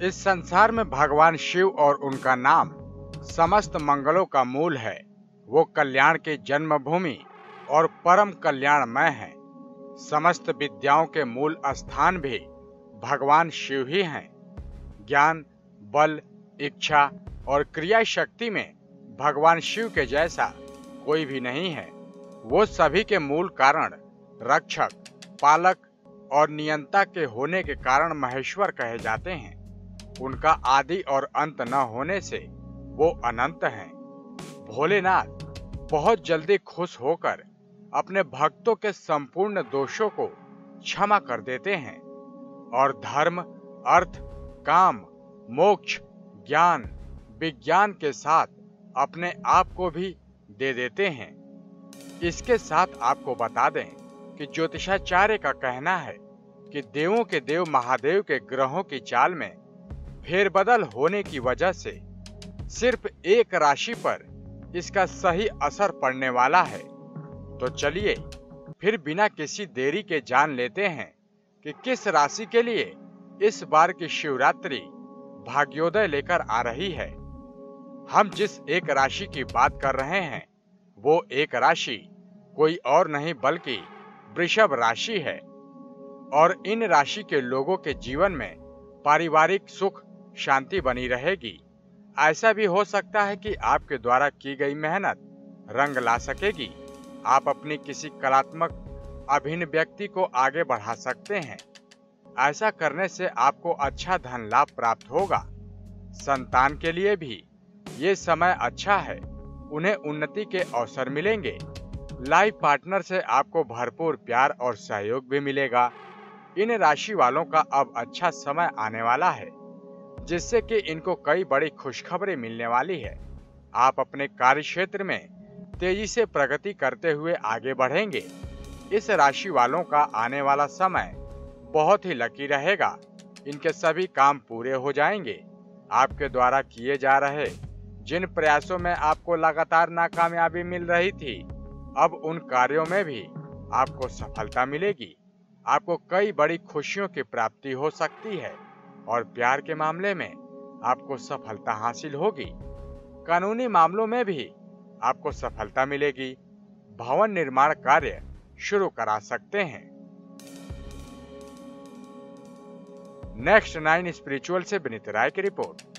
इस संसार में भगवान शिव और उनका नाम समस्त मंगलों का मूल है। वो कल्याण की जन्मभूमि और परम कल्याणमय है। समस्त विद्याओं के मूल स्थान भी भगवान शिव ही हैं। ज्ञान, बल, इच्छा और क्रिया शक्ति में भगवान शिव के जैसा कोई भी नहीं है। वो सभी के मूल कारण, रक्षक, पालक और नियंता के होने के कारण महेश्वर कहे जाते हैं। उनका आदि और अंत न होने से वो अनंत हैं। भोलेनाथ बहुत जल्दी खुश होकर अपने भक्तों के संपूर्ण दोषों को क्षमा कर देते हैं और धर्म, अर्थ, काम, मोक्ष, ज्ञान, विज्ञान के साथ अपने आप को भी दे देते हैं। इसके साथ आपको बता दें कि ज्योतिषाचार्य का कहना है कि देवों के देव महादेव के ग्रहों की चाल में फेरबदल होने की वजह से सिर्फ एक राशि पर इसका सही असर पड़ने वाला है। तो चलिए फिर बिना किसी देरी के जान लेते हैं कि किस राशि के लिए इस बार की शिवरात्रि भाग्योदय लेकर आ रही है। हम जिस एक राशि की बात कर रहे हैं वो एक राशि कोई और नहीं बल्कि वृषभ राशि है। और इन राशि के लोगों के जीवन में पारिवारिक सुख शांति बनी रहेगी। ऐसा भी हो सकता है कि आपके द्वारा की गई मेहनत रंग ला सकेगी। आप अपनी किसी कलात्मक अभिन्न व्यक्ति को आगे बढ़ा सकते हैं। ऐसा करने से आपको अच्छा धन लाभ प्राप्त होगा। संतान के लिए भी ये समय अच्छा है। उन्हें उन्नति के अवसर मिलेंगे। लाइफ पार्टनर से आपको भरपूर प्यार और सहयोग भी मिलेगा। इन राशि वालों का अब अच्छा समय आने वाला है, जिससे कि इनको कई बड़ी खुशखबरी मिलने वाली है। आप अपने कार्य क्षेत्र में तेजी से प्रगति करते हुए आगे बढ़ेंगे। इस राशि वालों का आने वाला समय बहुत ही लकी रहेगा। इनके सभी काम पूरे हो जाएंगे। आपके द्वारा किए जा रहे जिन प्रयासों में आपको लगातार नाकामयाबी मिल रही थी, अब उन कार्यों में भी आपको सफलता मिलेगी। आपको कई बड़ी खुशियों की प्राप्ति हो सकती है और प्यार के मामले में आपको सफलता हासिल होगी। कानूनी मामलों में भी आपको सफलता मिलेगी। भवन निर्माण कार्य शुरू करा सकते हैं। नेक्स्ट 9 स्पिरिचुअल से विनीत राय की रिपोर्ट।